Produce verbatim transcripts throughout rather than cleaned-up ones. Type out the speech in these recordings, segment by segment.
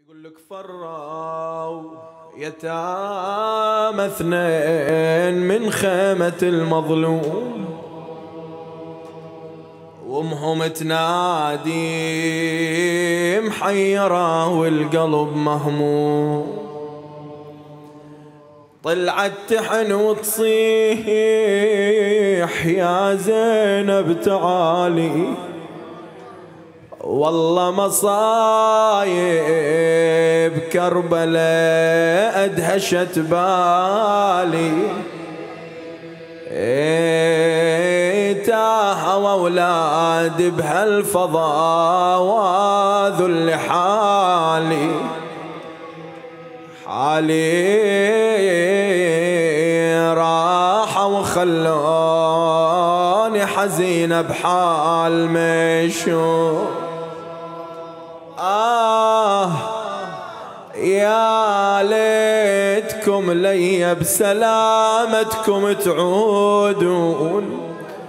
يقول لك فروا يتامى اثنين من خيمة المظلوم، وامهم تنادي محيرة والقلب مهموم. طلعت تحن وتصيح يا زينب تعالي، والله مصايب كربلاء ادهشت بالي. ايه تاهوا اولاد بهالفضاء وذل حالي، حالي راحوا وخلوني حزينة بحال مشو. آه يا ليتكم لي بسلامتكم تعودون،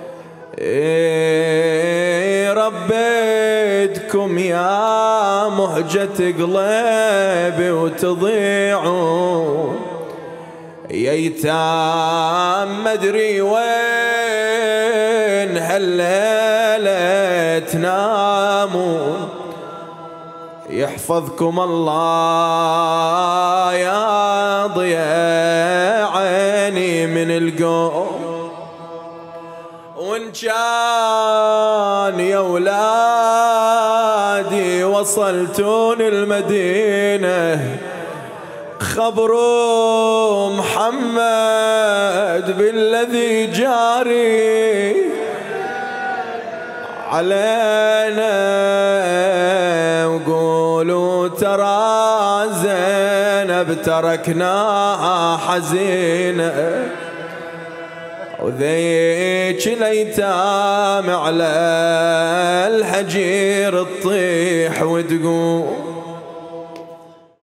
إيه ربيتكم يا مهجة قلبي وتضيعون. يا ايتام مدري وين هالليلة تنامون، يحفظكم الله يا ضياء عيني من القوم. وإن كان يا ولادي وصلتون المدينة، خبروا محمد بالذي جاري علينا، وقولوا ترى زينب تركناها حزينة، وذيك الايتام على الحجير تطيح وتقول.